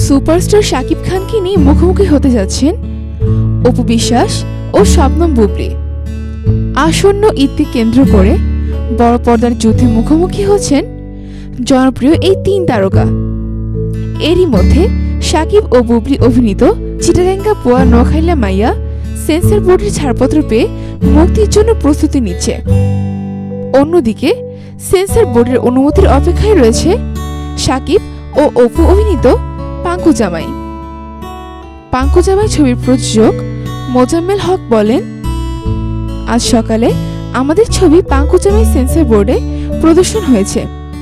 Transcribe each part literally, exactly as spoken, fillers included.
Superstar Shakib খানকে নিয়ে মুখোমুখি হতে যাচ্ছেন অপু বিশ্বাস ও শবনম বুবলী। আসন্ন ঈদকে কেন্দ্র করে বড় পর্দার যুদ্ধে মুখোমুখি হচ্ছেন জনপ্রিয় এই তিন তারকা। এরই মধ্যে শাকিব ও বুবলী অভিনীত চিটাগাঙ্গা পোয়া নোয়াখাইলা মাইয়া সেন্সর বোর্ডের ছাড়পত্র পেয়ে মুক্তির জন্য প্রস্তুতি নিচ্ছে। অন্যদিকে সেন্সর বোর্ডের অনুমতির অপেক্ষায় রয়েছে শাকিব ও অপু অভিনীত পাঙ্কু জামাই। পাঙ্কু জামাই ছবির প্রযোজক মোজাম্মেল হক বলেন, আজ সকালে আমাদের ছবি পাঙ্কু জামাই সেন্সর বোর্ডে প্রদর্শন হয়েছে।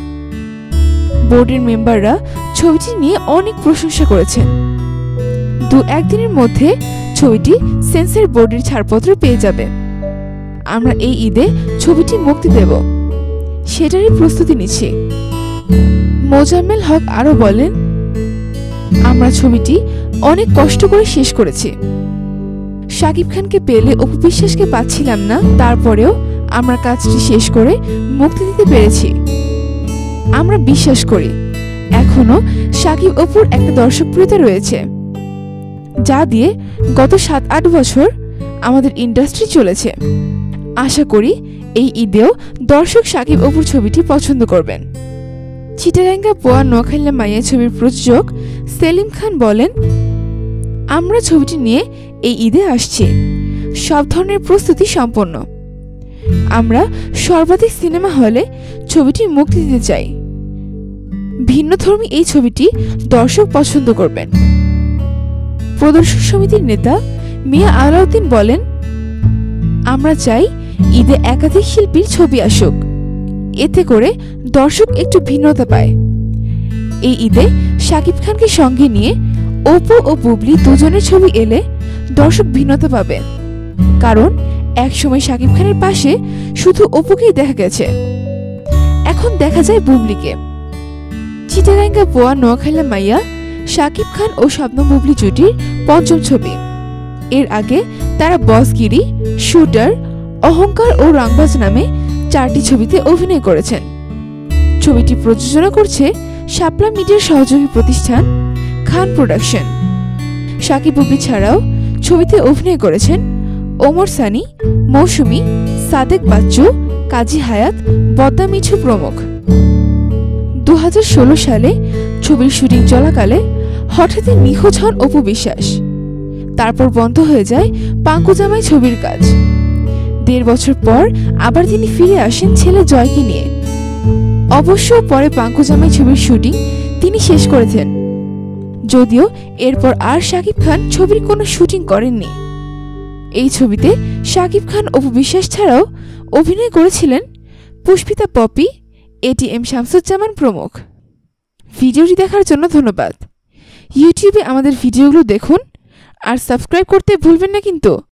বোর্ডের মেম্বাররা ছবিটি নিয়ে অনেক প্রশংসা করেছেন। দু একদিনের মধ্যে ছবিটি সেন্সর বোর্ডের ছাড়পত্র পেয়ে যাবে। আমরা এই ঈদে ছবিটি মুক্তি দেব, সেটারই প্রস্তুতি নিচ্ছি। মোজাম্মেল হক আরো বলেন, আমরা ছবিটি অনেক কষ্ট করে শেষ করেছি। শাকিব খানকে পেলে অপু বিশ্বাসকে পাচ্ছিলাম না, তারপরেও আমরা কাজটি শেষ করে মুক্তি দিতে পেরেছি। আমরা বিশ্বাস করি এখনো শাকিব অপুর একটা দর্শকপ্রিয়তা রয়েছে, যা দিয়ে গত সাত আট বছর আমাদের ইন্ডাস্ট্রি চলেছে। আশা করি এই ঈদেও দর্শক শাকিব অপুর ছবিটি পছন্দ করবেন। চিটাগাঙ্গা পোয়া নোয়াখাইলা মাইয়া ছবির প্রযোজক সেলিম খান বলেন, আমরা ছবিটি নিয়ে এই ঈদে আসছি, সব ধরনের প্রস্তুতি সম্পন্ন। আমরা সর্বাধিক সিনেমা হলে ছবিটি মুক্তি দিতে চাই। ভিন্নধর্মী এই ছবিটি দর্শক পছন্দ করবেন। প্রদর্শক সমিতির নেতা মিয়া আলাউদ্দিন বলেন, আমরা চাই ঈদে একাধিক শিল্পীর ছবি আসুক, এতে করে দর্শক একটু ভিন্নতা পায়। এই ঈদে শাকিব খানকে সঙ্গে নিয়ে অপু ও বুবলী দুজনের ছবি এলে দর্শক ভিন্নতা পাবে, কারণ একসময় শাকিব খানের পাশে শুধু অপুকেই দেখা গেছে, এখন দেখা যায় বুবলীকে। চিটাগাঙ্গা পোয়া নোয়াখাইলা মাইয়া শাকিব খান ও শবনম বুবলী জুটির পঞ্চম ছবি। এর আগে তারা বসগিরি, শুটার, অহংকার ও রংবাজ নামে চারটি ছবিতে অভিনয় করেছেন। ছবিটি প্রযোজনা করছে শাপলা মিডিয়ার সহযোগী প্রতিষ্ঠান খান প্রোডাকশন। শাকিব বুবলী ছাড়াও ছবিতে অভিনয় করেছেন ওমর সানি, মৌসুমী, সাদেক বাচ্চু, কাজী হায়াত, বদ্দা মিঠু প্রমুখ। দু হাজার ষোলো সালে ছবির শুটিং চলাকালে হঠাৎই নিখোঁজ হন অপু বিশ্বাস। তারপর বন্ধ হয়ে যায় পাঙ্কু জামাই ছবির কাজ। দেড় বছর পর আবার তিনি ফিরে আসেন ছেলে জয়কে নিয়ে। অবশ্য পরে পাঙ্কু জামাই ছবির শুটিং তিনি শেষ করেছেন, যদিও এরপর আর শাকিব খান ছবির কোনো শুটিং করেননি। এই ছবিতে শাকিব খান অপু বিশ্বাস ছাড়াও অভিনয় করেছিলেন পুষ্পিতা পপি, এটিএম শামসুজ্জামান প্রমুখ। ভিডিওটি দেখার জন্য ধন্যবাদ। ইউটিউবে আমাদের ভিডিওগুলো দেখুন আর সাবস্ক্রাইব করতে ভুলবেন না কিন্তু।